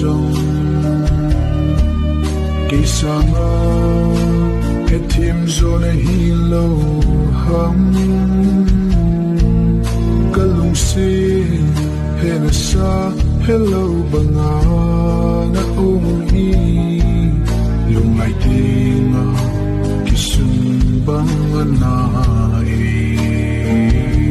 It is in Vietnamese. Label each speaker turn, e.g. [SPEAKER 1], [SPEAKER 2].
[SPEAKER 1] trong kỳ sang a hết thêm rồi này hi lâu hâm